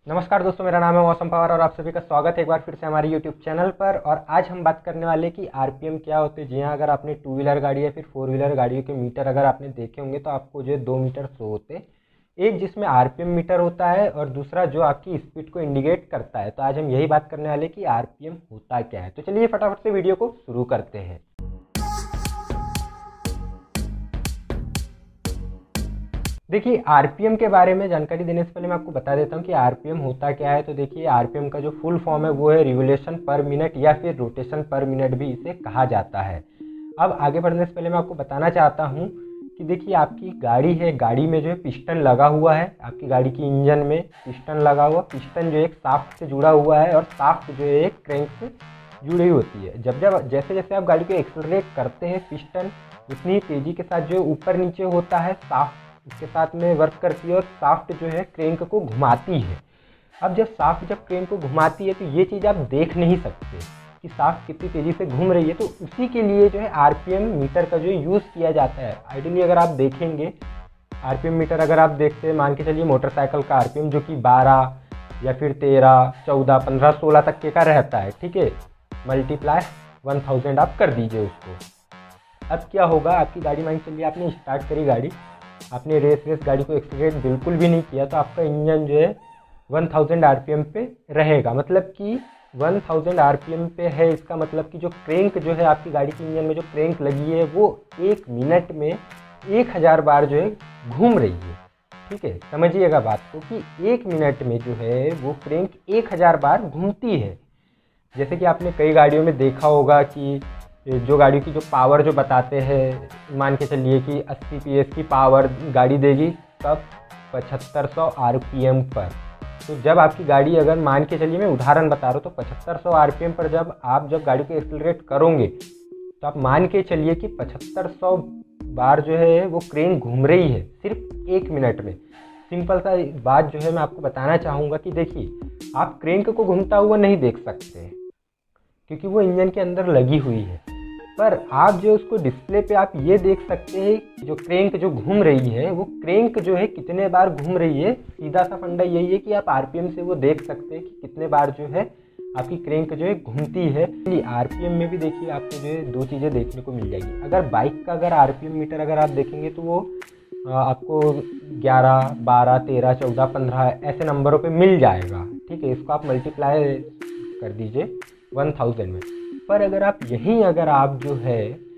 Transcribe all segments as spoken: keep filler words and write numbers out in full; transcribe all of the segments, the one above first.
नमस्कार दोस्तों, मेरा नाम है मौसम पवार और आप सभी का स्वागत है एक बार फिर से हमारे यूट्यूब चैनल पर। और आज हम बात करने वाले कि आरपीएम क्या होते हैं। जी हाँ, अगर आपने टू व्हीलर गाड़ी या फिर फोर व्हीलर गाड़ियों के मीटर अगर आपने देखे होंगे तो आपको जो है दो मीटर शो होते हैं। एक जिसमें आरपीएम मीटर होता है और दूसरा जो आपकी स्पीड को इंडिकेट करता है। तो आज हम यही बात करने वाले कि आरपीएम होता क्या है। तो चलिए फटाफट से वीडियो को शुरू करते हैं। देखिए, आरपीएम के बारे में जानकारी देने से पहले मैं आपको बता देता हूँ कि आरपीएम होता क्या है। तो देखिए, आरपीएम का जो फुल फॉर्म है वो है रिवोल्यूशन पर मिनट या फिर रोटेशन पर मिनट भी इसे कहा जाता है। अब आगे बढ़ने से पहले मैं आपको बताना चाहता हूँ कि देखिए, आपकी गाड़ी है, गाड़ी में जो है पिस्टन लगा हुआ है। आपकी गाड़ी की इंजन में पिस्टन लगा हुआ, पिस्टन जो एक शाफ्ट से जुड़ा हुआ है और शाफ्ट जो है एक क्रैंक से जुड़ी होती है। जब जब जैसे जैसे आप गाड़ी को एक्सेलरेट करते हैं, पिस्टन उतनी तेज़ी के साथ जो ऊपर नीचे होता है, शाफ्ट इसके साथ में वर्क करती है और शाफ्ट जो है क्रैंक को घुमाती है। अब जब शाफ्ट जब क्रैंक को घुमाती है तो ये चीज़ आप देख नहीं सकते कि शाफ्ट कितनी तेज़ी से घूम रही है। तो उसी के लिए जो है आरपीएम मीटर का जो यूज़ किया जाता है। आइडियली अगर आप देखेंगे, आरपीएम मीटर अगर आप देखते हैं, मान के चलिए मोटरसाइकिल का आरपीएम जो कि बारह या फिर तेरह चौदह पंद्रह सोलह तक के का रहता है, ठीक है। मल्टीप्लाई वन थाउजेंड आप कर दीजिए उसको। अब क्या होगा, आपकी गाड़ी मान चलिए आपने स्टार्ट करी गाड़ी, आपने रेस रेस गाड़ी को एक्सीलरेट बिल्कुल भी नहीं किया तो आपका इंजन जो है वन थाउजेंड आरपीएम पे रहेगा। मतलब कि वन थाउजेंड आरपीएम पे है, इसका मतलब कि जो क्रैंक जो है आपकी गाड़ी की इंजन में जो क्रैंक लगी है वो एक मिनट में एक हज़ार बार जो है घूम रही है। ठीक है, समझिएगा बात को कि एक मिनट में जो है वो क्रैंक एक हज़ार बार घूमती है। जैसे कि आपने कई गाड़ियों में देखा होगा कि जो गाड़ी की जो पावर जो बताते हैं, मान के चलिए कि अस्सी पीएस की पावर गाड़ी देगी, तब पचहत्तर सौ आरपीएम पर। तो जब आपकी गाड़ी, अगर मान के चलिए मैं उदाहरण बता रहा हूँ, तो पचहत्तर सौ आरपीएम पर जब आप जब गाड़ी को एक्सेलरेट करोगे तो आप मान के चलिए कि पचहत्तर सौ बार जो है वो क्रैंक घूम रही है सिर्फ एक मिनट में। सिंपल सा बात जो है मैं आपको बताना चाहूँगा कि देखिए, आप क्रैंक को घूमता हुआ नहीं देख सकते क्योंकि वो इंजन के अंदर लगी हुई है, पर आप जो उसको डिस्प्ले पे आप ये देख सकते हैं कि जो क्रैंक जो घूम रही है वो क्रैंक जो है कितने बार घूम रही है। सीधा सा फंडा यही है कि आप आरपीएम से वो देख सकते हैं कि कितने बार जो है आपकी क्रैंक जो है घूमती है। आरपीएम में भी देखिए आपको जो है दो चीज़ें देखने को मिल जाएगी। अगर बाइक का अगर आरपीएम मीटर अगर आप देखेंगे तो वो आपको ग्यारह बारह तेरह चौदह पंद्रह ऐसे नंबरों पे मिल जाएगा। ठीक है, इसको आप मल्टीप्लाई कर दीजिए वन थाउजेंड में। पर अगर आप यहीं अगर आप जो है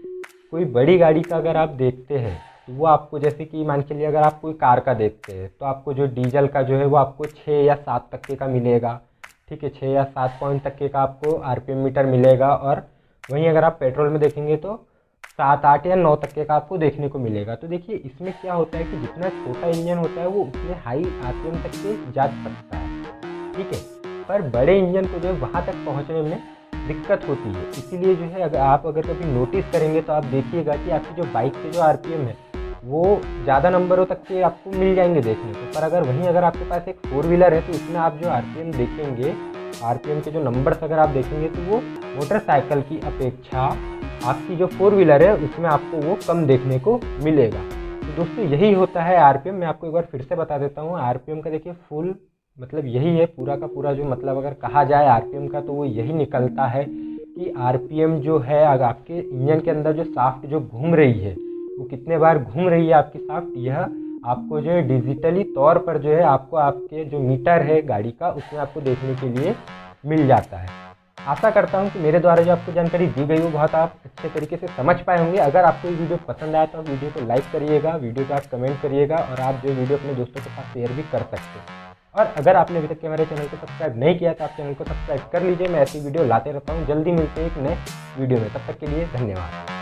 कोई बड़ी गाड़ी का अगर आप देखते हैं तो वो आपको, जैसे कि मान के लिए अगर आप कोई कार का देखते हैं तो आपको जो डीजल का जो है वो आपको छः या सात तक के का मिलेगा। ठीक है, छः या सात पॉइंट तक के का आपको आरपीएम मीटर मिलेगा। और वहीं अगर आप पेट्रोल में देखेंगे तो सात आठ या नौ तक के का आपको देखने को मिलेगा। तो देखिए, इसमें क्या होता है कि जितना छोटा इंजन होता है वो उतने हाई आरपीएम तक के जा सकता है। ठीक है, पर बड़े इंजन को जो है वहाँ तक पहुँचने में दिक्कत होती है। इसीलिए जो है अगर आप अगर कभी नोटिस करेंगे तो आप देखिएगा कि आपकी जो बाइक के जो आरपीएम है वो ज़्यादा नंबरों तक के आपको मिल जाएंगे देखने को। पर अगर वहीं अगर आपके पास एक फोर व्हीलर है तो उसमें आप जो आरपीएम देखेंगे, आरपीएम के जो नंबर्स अगर आप देखेंगे तो वो मोटरसाइकिल की अपेक्षा आपकी जो फोर व्हीलर है उसमें आपको वो कम देखने को मिलेगा। तो दोस्तों, यही होता है आरपीएम। मैं आपको एक बार फिर से बता देता हूँ, आरपीएम का देखिए फुल मतलब यही है, पूरा का पूरा जो मतलब अगर कहा जाए आरपीएम का तो वो यही निकलता है कि आरपीएम जो है अगर आपके इंजन के अंदर जो शाफ्ट जो घूम रही है वो कितने बार घूम रही है आपकी शाफ्ट, यह आपको जो है डिजिटली तौर पर जो है आपको आपके जो मीटर है गाड़ी का उसमें आपको देखने के लिए मिल जाता है। आशा करता हूँ कि मेरे द्वारा जो आपको जानकारी दी गई वो बहुत आप अच्छे तरीके से समझ पाए होंगे। अगर आपको ये वीडियो पसंद आया तो आप वीडियो को लाइक करिएगा, वीडियो को आप कमेंट करिएगा और आप जो वीडियो अपने दोस्तों के साथ शेयर भी कर सकते हैं। और अगर आपने अभी तक के हमारे चैनल को सब्सक्राइब नहीं किया तो आप चैनल को सब्सक्राइब कर लीजिए। मैं ऐसी वीडियो लाते रहता हूँ। जल्दी मिलते हैं एक नए वीडियो में, तब तक के लिए धन्यवाद।